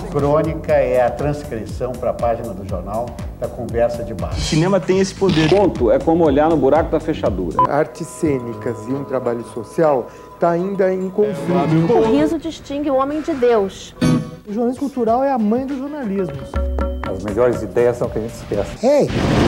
Crônica é a transcrição para a página do jornal da conversa de bar. O cinema tem esse poder. Conto é como olhar no buraco da fechadura. Artes cênicas e um trabalho social está ainda em conflito. O riso distingue o homem de Deus. O jornalismo cultural é a mãe do jornalismo. As melhores ideias são o que a gente esquece. Hey!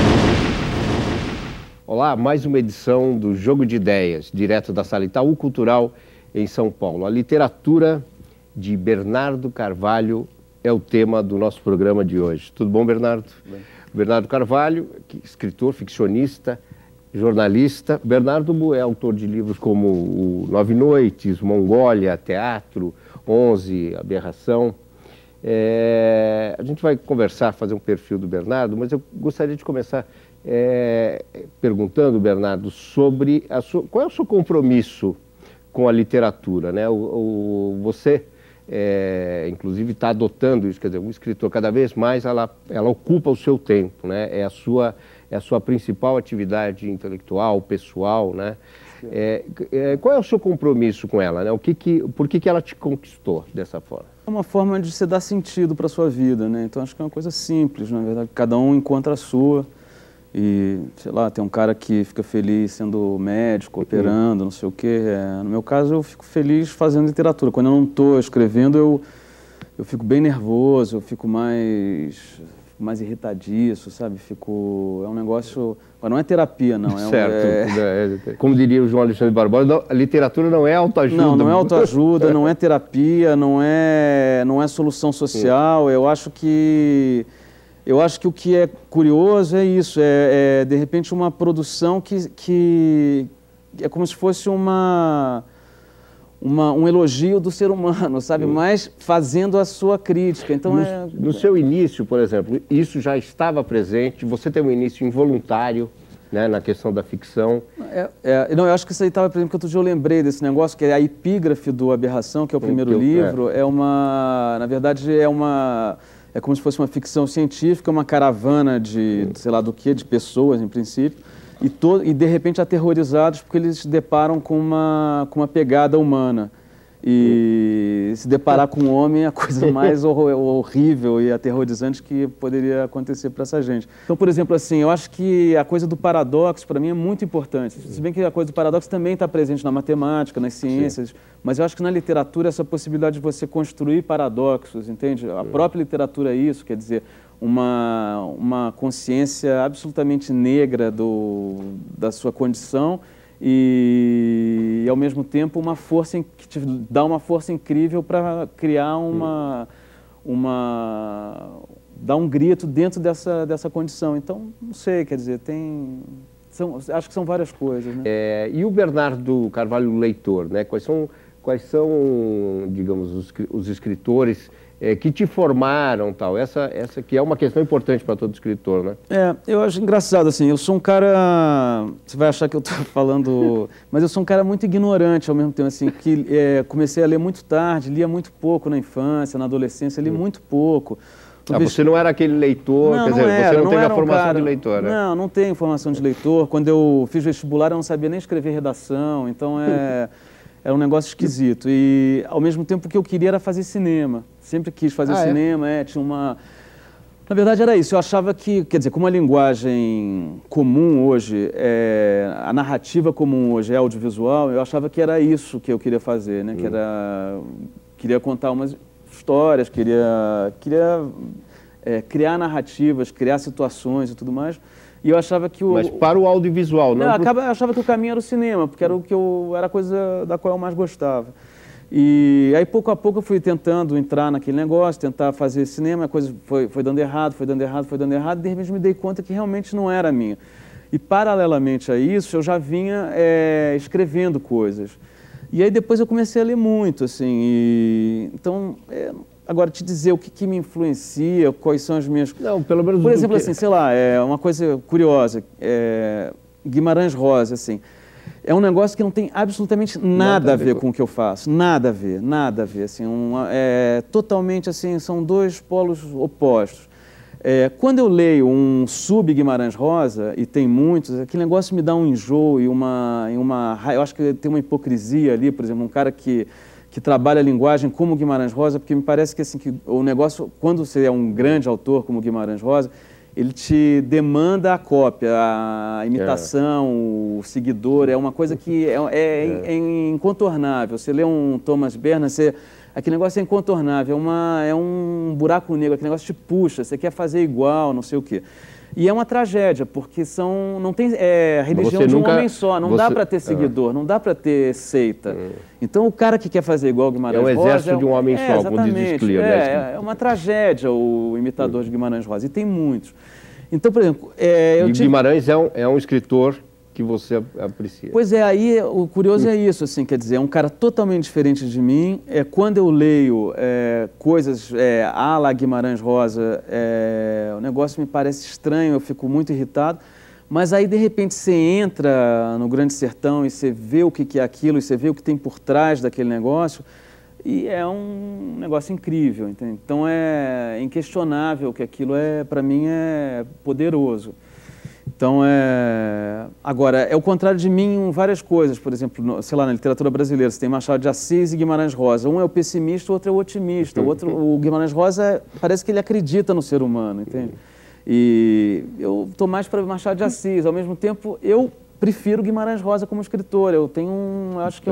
Olá, mais uma edição do Jogo de Ideias, direto da Sala Itaú Cultural em São Paulo. A literatura de Bernardo Carvalho é o tema do nosso programa de hoje. Tudo bom, Bernardo? Bem. Bernardo Carvalho, escritor, ficcionista, jornalista. Bernardo é autor de livros como o Nove Noites, Mongólia, Teatro, 11, Aberração. A gente vai conversar, fazer um perfil do Bernardo, mas eu gostaria de começar perguntando, Bernardo, sobre qual é o seu compromisso com a literatura, né? Você, inclusive, está adotando isso, quer dizer, um escritor, cada vez mais, ela ocupa o seu tempo, né? É a sua principal atividade intelectual, pessoal, né? Qual é o seu compromisso com ela, né? Por que ela te conquistou dessa forma? É uma forma de você dar sentido para a sua vida, né? Então, acho que é uma coisa simples, na verdade. Cada um encontra a sua. E, sei lá, tem um cara que fica feliz sendo médico, operando, não sei o quê. No meu caso, eu fico feliz fazendo literatura. Quando eu não estou escrevendo, eu fico bem nervoso, eu fico mais irritadiço, sabe? É um negócio... Não é terapia, não. Certo. Como diria o João Alexandre Barbosa, a literatura não é autoajuda. Não é autoajuda, não é terapia, não é solução social. Eu acho que o que é curioso é isso, de repente uma produção que é como se fosse um elogio do ser humano, sabe? Mas fazendo a sua crítica. Então, no seu início, por exemplo, isso já estava presente, você tem um início involuntário, né, na questão da ficção. Não, eu acho que isso aí estava presente, porque outro dia eu lembrei desse negócio, que é a epígrafe do Aberração, que é o primeiro livro, na verdade, é como se fosse uma ficção científica, uma caravana de sei lá do que, de pessoas, em princípio, e de repente aterrorizados porque eles se deparam com uma pegada humana. E se deparar com um homem é a coisa mais horrível e aterrorizante que poderia acontecer para essa gente. Então, por exemplo, assim, eu acho que a coisa do paradoxo, para mim, é muito importante. Se bem que a coisa do paradoxo também está presente na matemática, nas ciências, sim, mas eu acho que na literatura essa possibilidade de você construir paradoxos, entende? A própria literatura é isso, quer dizer, uma consciência absolutamente negra da sua condição, e ao mesmo tempo uma força que te dá uma força incrível para criar dar um grito dentro dessa condição. Então, não sei, quer dizer, acho que são várias coisas, né? E o Bernardo Carvalho leitor, né? Quais são, digamos, os escritores que te formaram, tal? Essa que é uma questão importante para todo escritor, né? Eu acho engraçado, assim, eu sou um cara, você vai achar que eu estou falando, mas eu sou um cara muito ignorante ao mesmo tempo, assim, que comecei a ler muito tarde, lia muito pouco na infância, na adolescência, li muito pouco. Você não era aquele leitor, quer dizer, você não teve a formação de leitor, né? Não tenho formação de leitor. Quando eu fiz vestibular, eu não sabia nem escrever redação, então era um negócio esquisito. E, ao mesmo tempo, o que eu queria era fazer cinema. Sempre quis fazer cinema, tinha uma... Na verdade, era isso. Eu achava que, quer dizer, como a linguagem comum hoje, a narrativa comum hoje é audiovisual, eu achava que era isso que eu queria fazer, né? Queria contar umas histórias, queria criar narrativas, criar situações e tudo mais. E eu achava que Mas para o audiovisual, não? Eu achava que o caminho era o cinema, porque era era a coisa da qual eu mais gostava. E aí, pouco a pouco, eu fui tentando entrar naquele negócio, tentar fazer cinema, a coisa foi dando errado, e de repente me dei conta que realmente não era a minha. E, paralelamente a isso, eu já vinha escrevendo coisas. E aí, depois, eu comecei a ler muito, assim, então... Agora, te dizer o que me influencia, quais são as minhas... Não, pelo menos... Por exemplo, assim, sei lá, uma coisa curiosa, Guimarães Rosa, assim, é um negócio que não tem absolutamente nada a ver com o que eu faço, nada a ver, assim, totalmente, assim, são dois polos opostos. Quando eu leio um sub-Guimarães Rosa, e tem muitos, aquele negócio me dá um enjoo e eu acho que tem uma hipocrisia ali, por exemplo, um cara que que trabalha a linguagem como Guimarães Rosa, porque me parece que, assim, que o negócio, quando você é um grande autor como Guimarães Rosa, ele te demanda a cópia, a imitação, o seguidor, é uma coisa que é incontornável. Você lê um Thomas Bernhard, aquele negócio é incontornável, é um buraco negro, aquele negócio te puxa, você quer fazer igual, não sei o quê. E é uma tragédia, porque não tem religião de um homem só, não dá para ter seguidor, não dá para ter seita. Então o cara que quer fazer igual o Guimarães Rosa... É um exército de um homem só, como diz Clear. É uma tragédia o imitador de Guimarães Rosa, e tem muitos. Então, por exemplo... Guimarães é um escritor que você aprecia. Pois é, aí o curioso é isso, assim, quer dizer, é um cara totalmente diferente de mim. Quando eu leio coisas à la Guimarães Rosa, o negócio me parece estranho, eu fico muito irritado, mas aí de repente você entra no Grande Sertão e você vê o que é aquilo, e você vê o que tem por trás daquele negócio, e é um negócio incrível, entende? Então é inquestionável que aquilo para mim é poderoso. Então, agora, é o contrário de mim em várias coisas. Por exemplo, sei lá, na literatura brasileira, você tem Machado de Assis e Guimarães Rosa. Um é o pessimista, o outro é o otimista. O Guimarães Rosa, parece que ele acredita no ser humano, entende? E eu estou mais para Machado de Assis. Ao mesmo tempo, eu prefiro Guimarães Rosa como escritor. Eu acho que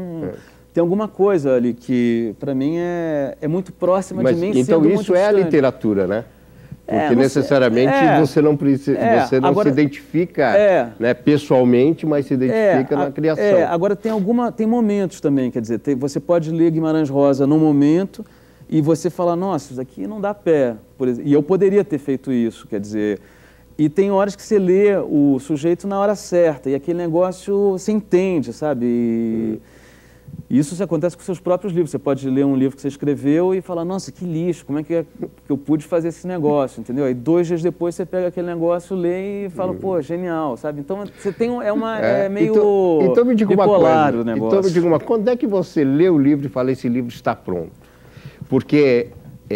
tem alguma coisa ali que, para mim, é muito próxima de mim. Então, isso é a literatura, né? Porque necessariamente você não se identifica pessoalmente, mas se identifica na criação. Agora tem momentos também, quer dizer, você pode ler Guimarães Rosa num momento e você fala, nossa, isso aqui não dá pé, por exemplo. E eu poderia ter feito isso, quer dizer. E tem horas que você lê o sujeito na hora certa e aquele negócio você entende, sabe? Isso acontece com seus próprios livros. Você pode ler um livro que você escreveu e falar, nossa, que lixo, como é que eu pude fazer esse negócio, entendeu? Aí 2 dias depois você pega aquele negócio, lê e fala, pô, genial, sabe? Então você tem meio então me diga bipolar uma coisa, o negócio. Então me diga uma coisa, quando é que você lê o livro e fala, esse livro está pronto? Porque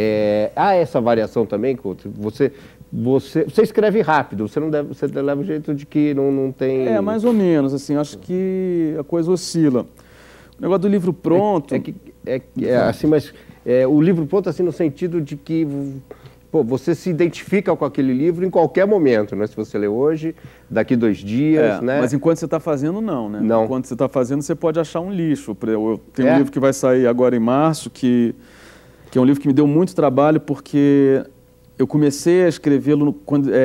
há essa variação também, Couto, você escreve rápido, você leva o jeito de que não tem... mais ou menos, assim, acho que a coisa oscila. O negócio do livro pronto... assim, mas o livro pronto, assim, no sentido de que você se identifica com aquele livro em qualquer momento, né? Se você lê hoje, daqui 2 dias, né? Mas enquanto você está fazendo, não, né? Não. Enquanto você está fazendo, você pode achar um lixo. Eu tenho um livro que vai sair agora em março, que é um livro que me deu muito trabalho, porque eu comecei a escrevê-lo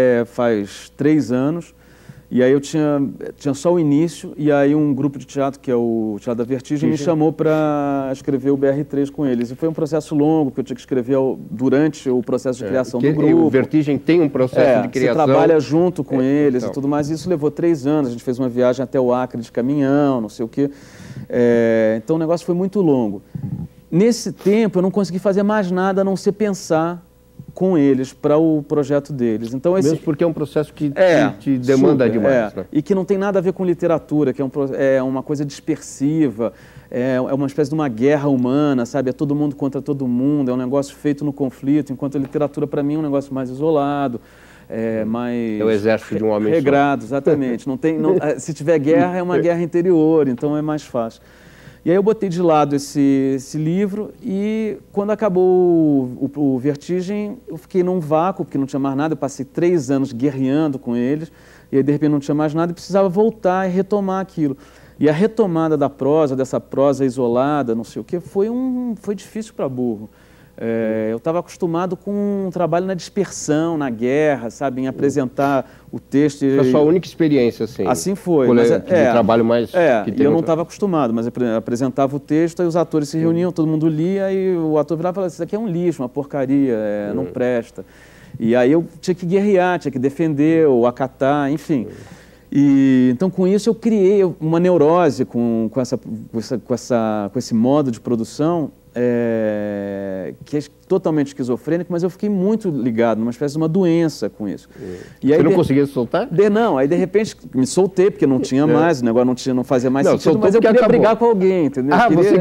faz 3 anos, e aí eu tinha só o início, e aí um grupo de teatro, que é o Teatro da Vertigem, me chamou para escrever o BR3 com eles. E foi um processo longo, porque eu tinha que escrever durante o processo de criação do grupo. O Vertigem tem um processo de criação. Você trabalha junto com eles e tudo mais. Isso levou 3 anos, a gente fez uma viagem até o Acre de caminhão, não sei o quê. Então o negócio foi muito longo. Nesse tempo eu não consegui fazer mais nada a não ser pensar com eles para o projeto deles. Então, mesmo porque é um processo que te demanda demais. Né? E que não tem nada a ver com literatura, que é uma coisa dispersiva, é uma espécie de uma guerra humana, sabe? É todo mundo contra todo mundo, é um negócio feito no conflito, enquanto a literatura, para mim, é um negócio mais isolado, mais... É o exército de um homem regrado, exatamente. Se tiver guerra, é uma guerra interior, então é mais fácil. E aí eu botei de lado esse livro e quando acabou o Vertigem, eu fiquei num vácuo, porque não tinha mais nada, eu passei 3 anos guerreando com eles, e aí de repente não tinha mais nada e precisava voltar e retomar aquilo. E a retomada da prosa, dessa prosa isolada, não sei o quê, foi difícil para burro. Eu estava acostumado com um trabalho na dispersão, na guerra, sabe, em apresentar o texto. Foi a sua única experiência, assim? Assim foi. Trabalho mais... E eu não estava acostumado, mas apresentava o texto, aí os atores se reuniam, todo mundo lia, e o ator virava e falava, isso aqui é um lixo, uma porcaria, não presta. E aí eu tinha que guerrear, tinha que defender ou acatar, enfim. Então, com isso, eu criei uma neurose com esse modo de produção, que é totalmente esquizofrênico, mas eu fiquei muito ligado, numa espécie de uma doença com isso. E aí, você não conseguia se soltar? Não, aí de repente me soltei, porque não tinha mais, o negócio não fazia mais sentido, mas eu queria brigar com alguém, entendeu?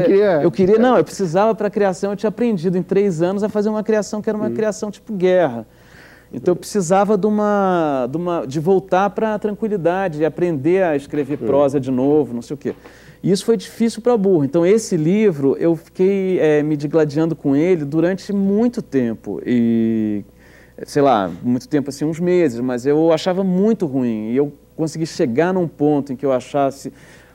Eu precisava para a criação, eu tinha aprendido em 3 anos a fazer uma criação que era uma criação tipo guerra. Então eu precisava de voltar para a tranquilidade, de aprender a escrever prosa de novo, não sei o quê. E isso foi difícil para burro. Então, esse livro, eu fiquei me digladiando com ele durante muito tempo. E, sei lá, muito tempo, assim, uns meses, mas eu achava muito ruim. E eu consegui chegar num ponto em que eu achasse,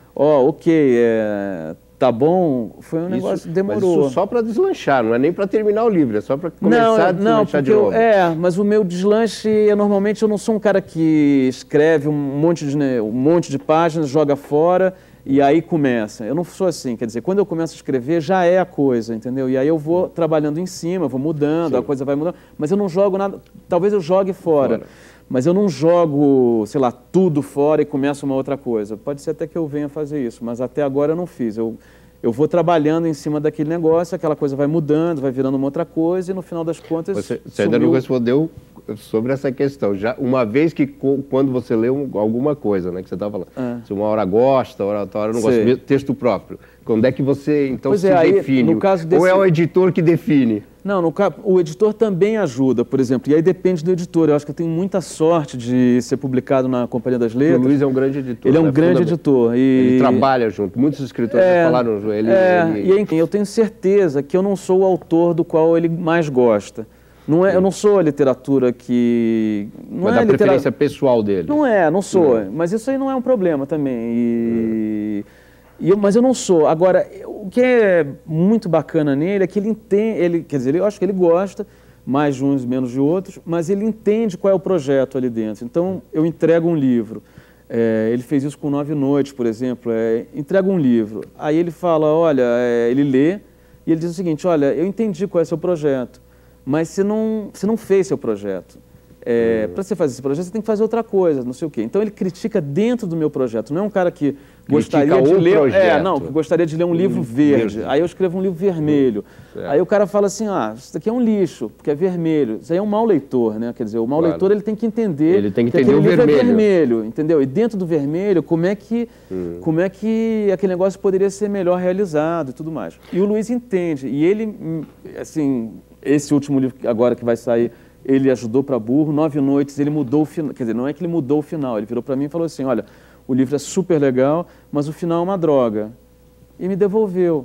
ok, tá bom, foi um negócio que demorou. Mas isso só para deslanchar, não é nem para terminar o livro, é só para começar a deslanchar de novo. Mas o meu deslanche, normalmente eu não sou um cara que escreve um monte de páginas, joga fora e aí começa. Eu não sou assim, quer dizer, quando eu começo a escrever já é a coisa, entendeu? E aí eu vou trabalhando em cima, vou mudando, a coisa vai mudando, mas eu não jogo nada, talvez eu jogue fora. Mas eu não jogo, sei lá, tudo fora e começo uma outra coisa. Pode ser até que eu venha fazer isso, mas até agora eu não fiz. Eu vou trabalhando em cima daquele negócio, aquela coisa vai mudando, vai virando uma outra coisa e no final das contas... Você ainda não respondeu sobre essa questão. Já, uma vez que quando você lê alguma coisa, né, que você estava falando, se uma hora gosta, outra hora não gosta, mesmo texto próprio, quando é que você então se define? No caso desse... Ou é o editor que define? Não, o editor também ajuda, por exemplo, e aí depende do editor. Eu acho que eu tenho muita sorte de ser publicado na Companhia das Letras. O Luiz é um grande editor. Ele é um grande editor. Ele trabalha junto. Muitos escritores já falaram. E enfim, eu tenho certeza que eu não sou o autor do qual ele mais gosta. Não é, eu não sou a literatura que... Não mas é da preferência pessoal dele. Não sou. Mas isso aí não é um problema também. Mas eu não sou. Agora, o que é muito bacana nele é que ele entende, quer dizer, eu acho que ele gosta, mais de uns, menos de outros, mas ele entende qual é o projeto ali dentro. Então, eu entrego um livro. Ele fez isso com 9 Noites, por exemplo. Entrega um livro. Aí ele fala, olha, ele lê e ele diz o seguinte, olha, eu entendi qual é o seu projeto, mas você não fez seu projeto. Para você fazer esse projeto, você tem que fazer outra coisa, não sei o quê. Então, ele critica dentro do meu projeto. Não é um cara que gostaria de ler... que gostaria de ler um livro verde. Aí eu escrevo um livro vermelho. Aí o cara fala assim, isso daqui é um lixo, porque é vermelho. Isso aí é um mau leitor, né? Quer dizer, o mau leitor ele tem que entender que aquele livro é vermelho, entendeu? E dentro do vermelho, como é que aquele negócio poderia ser melhor realizado e tudo mais. E o Luiz entende. E ele, assim, esse último livro agora que vai sair... Ele ajudou para burro, 9 Noites, ele mudou o final, quer dizer, não é que ele mudou o final, ele virou para mim e falou assim, olha, o livro é super legal, mas o final é uma droga. E me devolveu.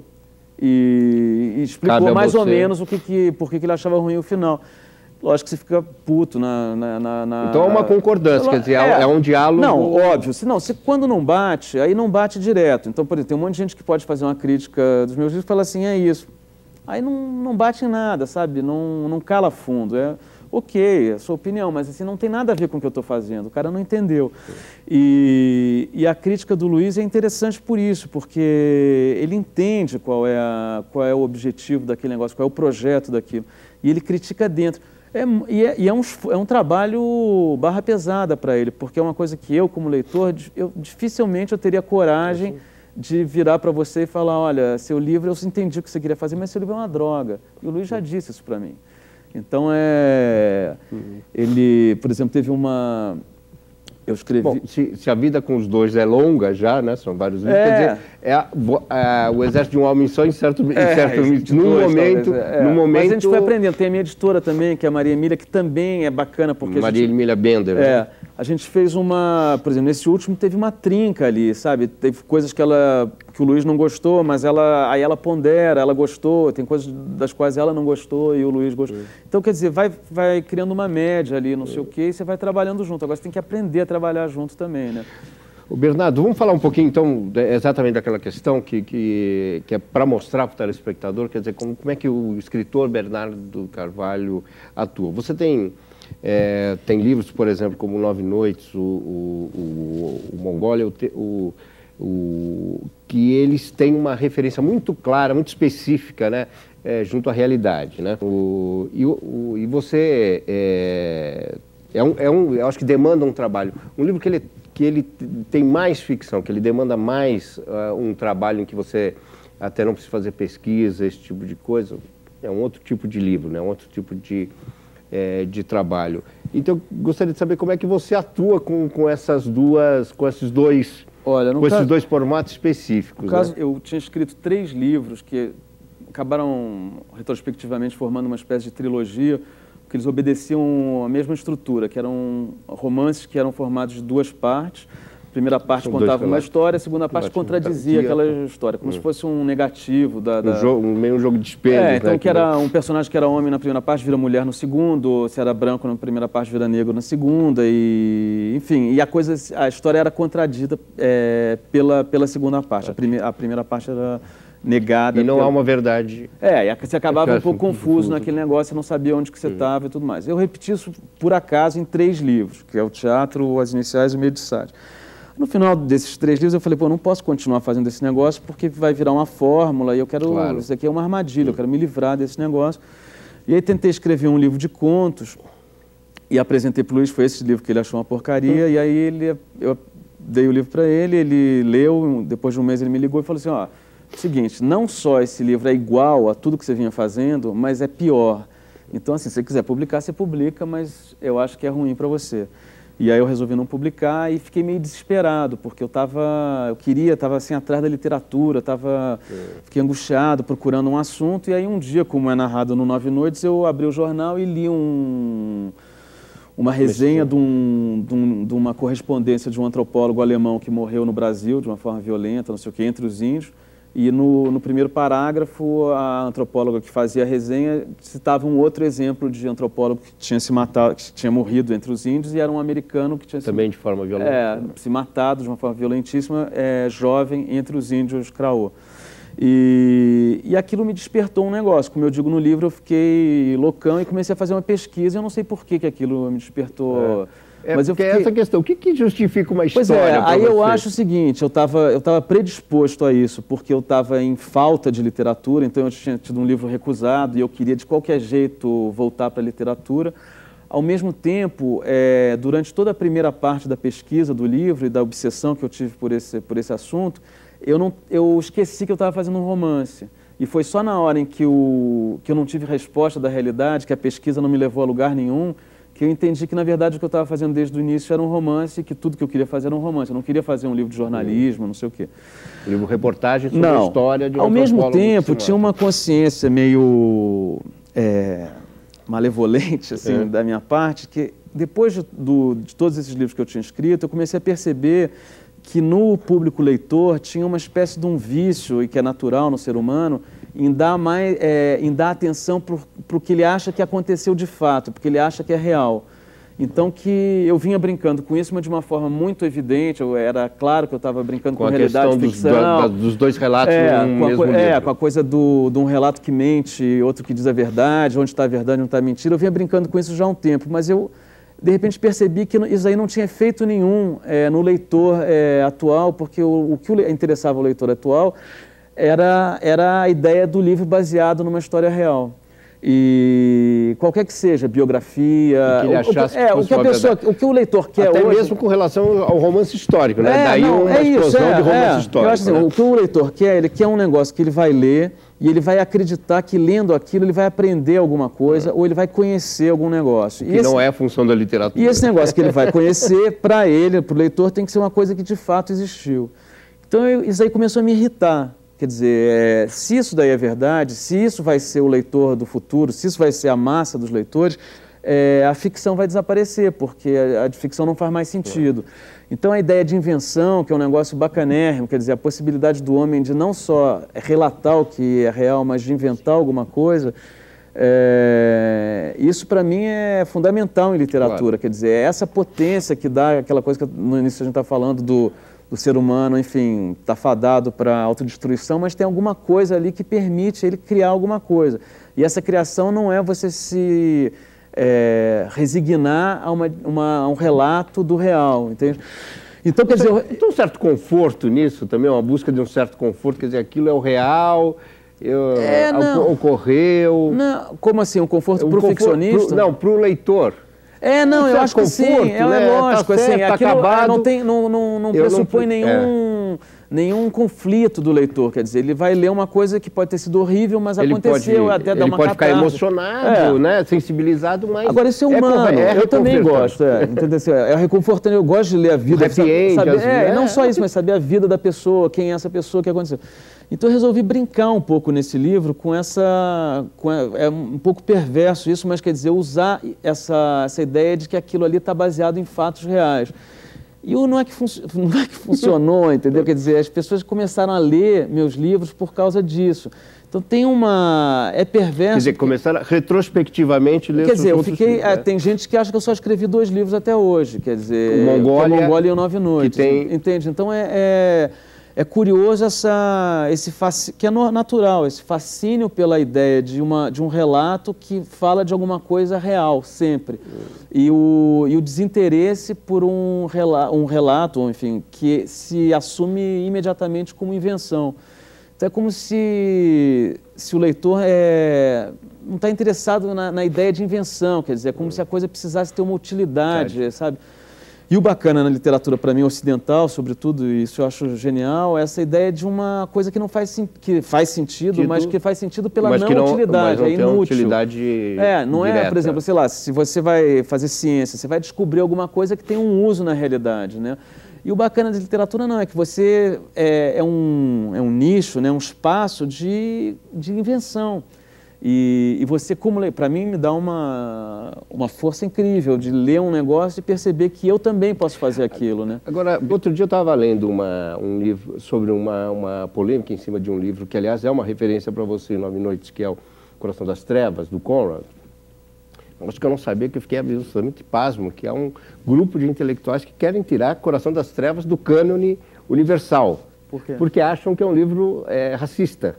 E explicou mais ou menos por que ele achava ruim o final. Lógico que você fica puto Então é uma concordância, quer dizer, é um diálogo... Não, óbvio. Quando não bate, aí não bate direto. Então, por exemplo, tem um monte de gente que pode fazer uma crítica dos meus livros e fala assim, é isso. Aí não bate em nada, sabe? Não cala fundo. Ok, é a sua opinião, mas assim, não tem nada a ver com o que eu estou fazendo, o cara não entendeu. E a crítica do Luiz é interessante por isso, porque ele entende qual é o objetivo daquele negócio, qual é o projeto daquilo, e ele critica dentro. É um trabalho barra pesada para ele, porque é uma coisa que eu, como leitor, dificilmente eu teria coragem de virar para você e falar, olha, seu livro, eu entendi o que você queria fazer, mas seu livro é uma droga. E o Luiz já disse isso para mim. Então, ele, por exemplo, teve uma... Eu escrevi... Bom, se a vida com os dois é longa já, né? São vários livros, quer dizer, o Exército de um Homem Só, num momento... Mas a gente foi aprendendo. Tem a minha editora também, que é a Maria Emília, que também é bacana, porque Maria Emília Bender. Né? A gente fez por exemplo, nesse último teve uma trinca ali, sabe? Teve coisas que o Luiz não gostou, mas aí ela pondera, ela gostou, tem coisas das quais ela não gostou e o Luiz gostou. Então, quer dizer, vai criando uma média ali, não sei o quê, e você vai trabalhando junto. Agora você tem que aprender a trabalhar junto também, né? O Bernardo, vamos falar um pouquinho, então, exatamente daquela questão que é para mostrar para o telespectador, quer dizer, como é que o escritor Bernardo Carvalho atua. Você tem livros, por exemplo, como 9 Noites, o Mongólia, que eles têm uma referência muito clara, muito específica, né, junto à realidade, né? E você eu acho que demanda um trabalho. Um livro que ele tem mais ficção, que ele demanda mais um trabalho em que você até não precisa fazer pesquisa, esse tipo de coisa, é um outro tipo de livro, né? Um outro tipo de trabalho. Então, gostaria de saber como é que você atua com esses dois formatos específicos. No caso, eu tinha escrito 3 livros que acabaram retrospectivamente formando uma espécie de trilogia, porque eles obedeciam a mesma estrutura, que eram romances que eram formados de 2 partes. A primeira parte São contava dois uma história, a segunda relatos. parte contradizia aquela história, como se fosse um negativo da... Meio um jogo de espelho. então né, que era um personagem que era homem na primeira parte, vira mulher no segundo, ou se era branco na primeira parte, vira negro na segunda, e enfim, e a história era contradita pela segunda parte. A primeira parte era negada. E não há uma verdade. E você acabava um pouco confuso naquele negócio, você não sabia onde que você estava e tudo mais. Eu repeti isso, por acaso, em 3 livros, que é o Teatro, As Iniciais e o Meio de Sade. No final desses 3 livros, eu falei, pô, não posso continuar fazendo esse negócio porque vai virar uma fórmula e eu quero... Claro. Isso aqui é uma armadilha, eu quero me livrar desse negócio. E aí tentei escrever um livro de contos e apresentei para o Luiz, foi esse livro que ele achou uma porcaria, e aí eu dei o livro para ele, ele leu, depois de um mês ele me ligou e falou assim, ó, seguinte, não só esse livro é igual a tudo que você vinha fazendo, mas é pior. Então, assim, se você quiser publicar, você publica, mas eu acho que é ruim para você. E aí eu resolvi não publicar e fiquei meio desesperado, porque estava assim, atrás da literatura, fiquei angustiado, procurando um assunto, e aí um dia, como é narrado no 9 Noites, eu abri o jornal e li uma resenha de uma correspondência de um antropólogo alemão que morreu no Brasil de uma forma violenta, não sei o quê, entre os índios. E no primeiro parágrafo, a antropóloga que fazia a resenha citava um outro exemplo de antropólogo que tinha se matado, que tinha morrido entre os índios, e era um americano que tinha também de forma violenta. Se matado de uma forma violentíssima, jovem, entre os índios Craô. E aquilo me despertou um negócio. Como eu digo no livro, eu fiquei loucão e comecei a fazer uma pesquisa. Eu não sei por que aquilo me despertou... Mas essa questão, o que justifica uma história? Pois aí eu acho o seguinte, eu estava predisposto a isso, porque eu estava em falta de literatura, então eu tinha tido um livro recusado e eu queria de qualquer jeito voltar para a literatura. Ao mesmo tempo, durante toda a primeira parte da pesquisa do livro e da obsessão que eu tive por esse assunto, eu esqueci que eu estava fazendo um romance. E foi só na hora em que eu não tive resposta da realidade, que a pesquisa não me levou a lugar nenhum, que eu entendi que, na verdade, o que eu estava fazendo desde o início era um romance, que tudo que eu queria fazer era um romance. Eu não queria fazer um livro de jornalismo, não sei o quê. Livro reportagem sobre a história de um ao mesmo tempo, tinha uma consciência meio malevolente, assim, da minha parte, que depois de todos esses livros que eu tinha escrito, eu comecei a perceber que no público leitor tinha uma espécie de um vício, e que é natural no ser humano, em dar atenção para o que ele acha que aconteceu de fato, porque ele acha que é real. Então que eu vinha brincando com isso, mas de uma forma muito evidente, era claro que eu estava brincando com realidade e ficção. Dos dois relatos no mesmo livro. Com a coisa de um relato que mente, outro que diz a verdade, onde está a verdade, onde está a mentira. Eu vinha brincando com isso já há um tempo, mas eu, de repente, percebi que isso aí não tinha efeito nenhum no leitor atual, porque o que interessava o leitor atual era a ideia do livro baseado numa história real. E qualquer que seja, biografia... Que ele achasse o que o leitor quer até hoje... mesmo com relação ao romance histórico, né? Daí uma explosão de romance histórico. Eu acho assim, o que o leitor quer, ele quer um negócio que ele vai ler e ele vai acreditar que lendo aquilo ele vai aprender alguma coisa ou ele vai conhecer algum negócio. Que não é a função da literatura. E esse negócio que ele vai conhecer, para ele, para o leitor, tem que ser uma coisa que de fato existiu. Então isso aí começou a me irritar. Quer dizer, se isso daí é verdade, se isso vai ser o leitor do futuro, se isso vai ser a massa dos leitores, a ficção vai desaparecer, porque a de ficção não faz mais sentido. Então a ideia de invenção, que é um negócio bacanérrimo, quer dizer, a possibilidade do homem de não só relatar o que é real, mas de inventar alguma coisa, isso para mim é fundamental em literatura. Quer dizer, essa potência que dá aquela coisa que no início a gente está falando do ser humano, enfim, está fadado para a autodestruição, mas tem alguma coisa ali que permite ele criar alguma coisa. E essa criação não é você se resignar a um relato do real, entende? Então, quer dizer... Tem um certo conforto nisso também, uma busca de um certo conforto, quer dizer, aquilo é o real, ocorreu... Não, como assim, um conforto para o ficcionista? Não, para o leitor. Eu acho que sim, é lógico, tá certo, aquilo acabado. não pressupõe nenhum conflito do leitor, quer dizer, ele vai ler uma coisa que pode ter sido horrível, mas aconteceu, até dar uma catarse. Ele pode ficar emocionado, né, sensibilizado, mas... Agora, isso é humano, eu também gosto, entendeu? É reconfortante, eu gosto de ler a vida, saber, não só isso, mas saber a vida da pessoa, quem é essa pessoa, o que aconteceu. Então eu resolvi brincar um pouco nesse livro com é um pouco perverso isso, mas quer dizer, usar essa ideia de que aquilo ali está baseado em fatos reais. E não é que funcionou, entendeu? Quer dizer, as pessoas começaram a ler meus livros por causa disso. Então tem uma... é perverso... Quer dizer, começaram retrospectivamente a ler Quer dizer, eu outros fiquei... livros, né? Tem gente que acha que eu só escrevi 2 livros até hoje, quer dizer... O Mongólia e o 9 Noites. Que tem... Entende? Então é curioso que é natural, esse fascínio pela ideia de um relato que fala de alguma coisa real, sempre. E o desinteresse por um relato, enfim, que se assume imediatamente como invenção. Então é como se o leitor não está interessado na ideia de invenção, quer dizer, é como se a coisa precisasse ter uma utilidade, sabe? E o bacana na literatura, para mim, ocidental, sobretudo, e isso eu acho genial, é essa ideia de uma coisa que que faz sentido, mas que faz sentido pela não-utilidade, é inútil. Utilidade não direta. É, por exemplo, sei lá, se você vai fazer ciência, você vai descobrir alguma coisa que tem um uso na realidade, né? E o bacana da literatura não, é que você é um nicho, né, um espaço de invenção. E você, como para mim, me dá uma força incrível de ler um negócio e perceber que eu também posso fazer aquilo, né? Agora, outro dia eu estava lendo um livro sobre uma polêmica em cima de um livro que, aliás, é uma referência para você, 9 Noites, que é o Coração das Trevas, do Conrad. Acho que eu não sabia, que eu fiquei absolutamente pasmo, que é um grupo de intelectuais que querem tirar Coração das Trevas do cânone universal. Por quê? Porque acham que é um livro racista.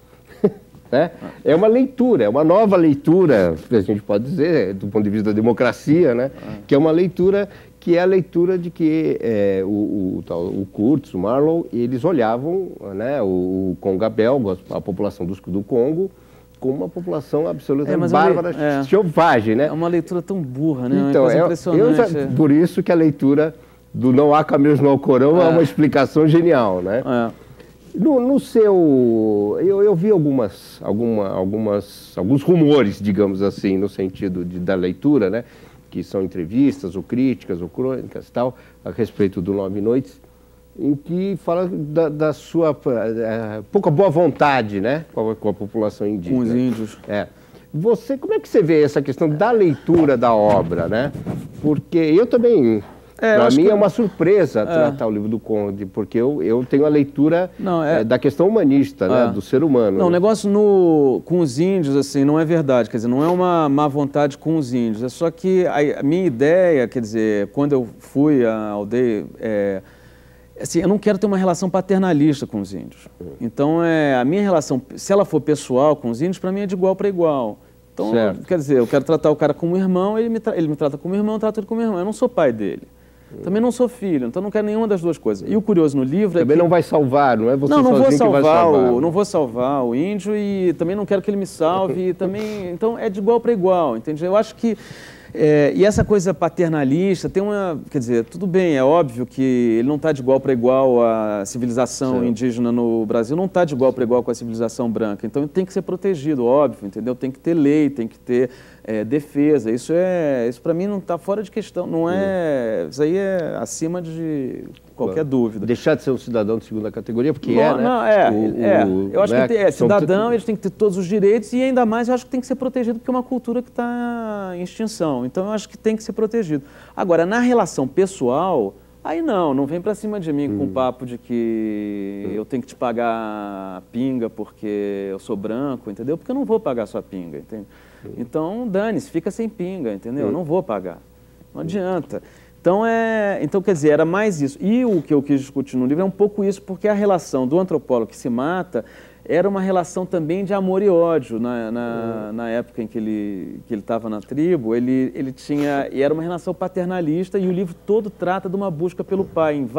Né? É uma leitura, é uma nova leitura, a gente pode dizer, do ponto de vista da democracia, né? Que é uma leitura que é a leitura de que o Kurtz, o Marlowe, eles olhavam, né, o Congo-Abel, a população do Congo, como uma população absolutamente bárbara, selvagem, né? É uma leitura tão burra, né? Então, uma coisa impressionante. Por isso que a leitura do Não Há Caminhos no Alcorão é uma explicação genial, né? No seu... Eu vi alguns rumores, digamos assim, no sentido da leitura, né? Que são entrevistas, ou críticas, ou crônicas e tal, a respeito do 9 Noites, em que fala da sua pouca boa vontade, né? Com a população indígena. Com os índios. Como é que você vê essa questão da leitura da obra, né? Porque eu também... Para mim é uma surpresa tratar o livro do Conde, porque eu tenho a leitura da questão humanista, né, do ser humano. Não, o negócio com os índios, assim, não é verdade, quer dizer, não é uma má vontade com os índios, é só que a minha ideia, quer dizer, quando eu fui à aldeia, assim, eu não quero ter uma relação paternalista com os índios. Então, a minha relação, se ela for pessoal com os índios, para mim é de igual para igual. Então, quer dizer, eu quero tratar o cara como irmão, ele me trata como irmão, eu trato ele como irmão, eu não sou pai dele. Também não sou filho, então não quero nenhuma das duas coisas. E o curioso no livro é que... Também não vai salvar, não é você sozinho que vai salvar. Não vou salvar o índio e também não quero que ele me salve. E também, então é de igual para igual, entende? Eu acho que... e essa coisa paternalista tem quer dizer, tudo bem, é óbvio que ele não está de igual para igual a civilização indígena no Brasil, não está de igual para igual com a civilização branca. Então tem que ser protegido, óbvio, entendeu? Tem que ter lei, tem que ter defesa. Isso para mim não está fora de questão, não é... Isso aí é acima de qualquer dúvida. Deixar de ser um cidadão de segunda categoria, porque eu acho que cidadão, eles têm que ter todos os direitos e ainda mais eu acho que tem que ser protegido porque é uma cultura que está em extinção. Então eu acho que tem que ser protegido. Agora, na relação pessoal, aí não vem pra cima de mim com o papo de que eu tenho que te pagar pinga porque eu sou branco, entendeu? Porque eu não vou pagar sua pinga, entende? Então, dane-se, fica sem pinga, entendeu? Eu não vou pagar. Não adianta. Então, quer dizer, era mais isso. E o que eu quis discutir no livro é um pouco isso, porque a relação do antropólogo que se mata era uma relação também de amor e ódio. Na época em que ele estava na tribo, ele tinha... E era uma relação paternalista e o livro todo trata de uma busca pelo pai, em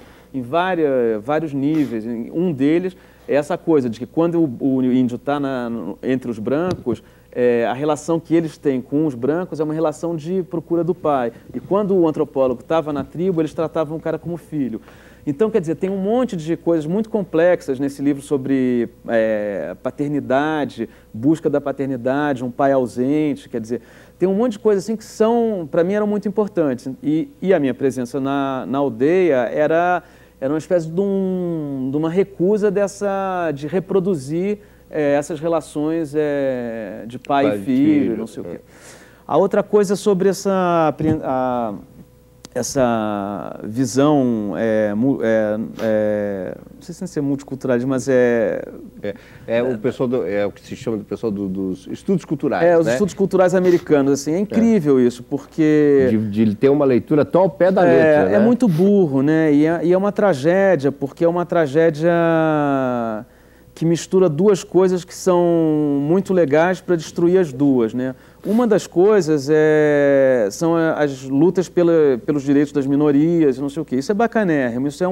vários níveis. Um deles é essa coisa de que quando o índio está entre os brancos, a relação que eles têm com os brancos é uma relação de procura do pai. E quando o antropólogo estava na tribo, eles tratavam o cara como filho. Então, quer dizer, tem um monte de coisas muito complexas nesse livro sobre paternidade, busca da paternidade, um pai ausente, quer dizer, tem um monte de coisas assim que para mim, eram muito importantes. E a minha presença na aldeia era uma espécie de uma recusa de reproduzir essas relações de pai e filho, não sei o quê. A outra coisa sobre essa visão, não sei se é multiculturalismo, mas o pessoal é o que se chama do pessoal dos estudos culturais, os estudos culturais americanos, assim, é incrível isso, porque... De ter uma leitura tão ao pé da letra, né? É muito burro, né? E é uma tragédia, porque é uma tragédia que mistura duas coisas que são muito legais para destruir as duas, né? Uma das coisas são as lutas pelos direitos das minorias, não sei o quê. Isso é bacanérrimo, isso é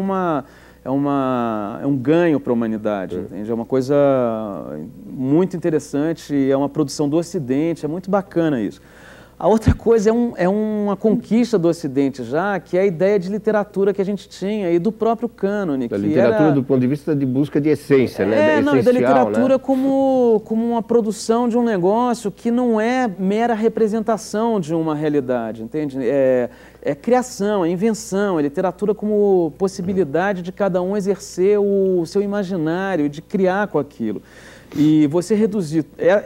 um ganho para a humanidade, entende? É uma coisa muito interessante, é uma produção do Ocidente, é muito bacana isso. A outra coisa é uma conquista do Ocidente já, que é a ideia de literatura que a gente tinha e do próprio cânone. Da literatura do ponto de vista de busca de essência, né? Não, e da literatura, né? como uma produção de um negócio que não é mera representação de uma realidade, entende? É criação, é invenção, é literatura como possibilidade de cada um exercer o seu imaginário, de criar com aquilo. E você reduzir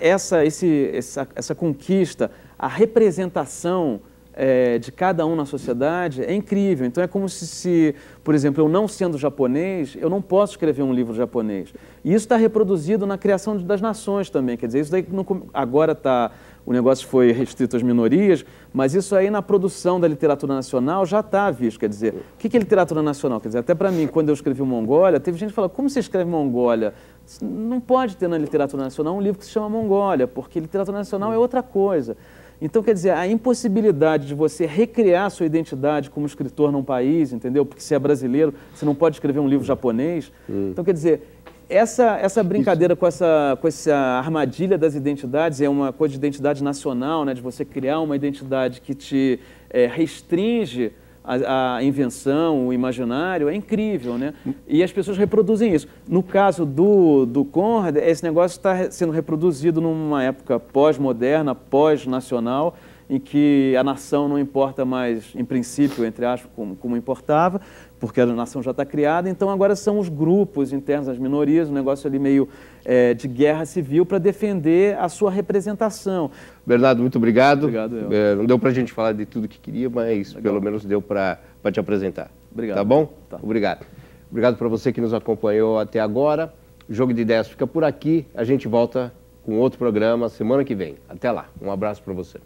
essa conquista, a representação de cada um na sociedade é incrível. Então é como se, por exemplo, eu não sendo japonês, eu não posso escrever um livro japonês. E isso está reproduzido na criação das nações também. Quer dizer, isso daí agora o negócio foi restrito às minorias, mas isso aí na produção da literatura nacional já está visto. Quer dizer, o que é literatura nacional? Quer dizer, até para mim, quando eu escrevi o Mongólia, teve gente que falou, como você escreve Mongólia? Não pode ter na literatura nacional um livro que se chama Mongólia, porque literatura nacional é outra coisa. Então, quer dizer, a impossibilidade de você recriar sua identidade como escritor num país, entendeu? Porque você é brasileiro, você não pode escrever um livro japonês. Então, quer dizer, essa brincadeira com essa armadilha das identidades, é uma coisa de identidade nacional, né? De você criar uma identidade que te restringe a invenção, o imaginário, é incrível, né? E as pessoas reproduzem isso. No caso do Conrad, esse negócio está sendo reproduzido numa época pós-moderna, pós-nacional, em que a nação não importa mais, em princípio, entre aspas, como importava, porque a nação já está criada, então agora são os grupos internos, as minorias, um negócio ali meio de guerra civil para defender a sua representação. Bernardo, muito obrigado. Obrigado, não deu para a gente falar de tudo que queria, mas pelo menos deu para te apresentar. Obrigado. Tá bom? Tá. Obrigado. Obrigado para você que nos acompanhou até agora. O Jogo de Ideias fica por aqui. A gente volta com outro programa semana que vem. Até lá. Um abraço para você.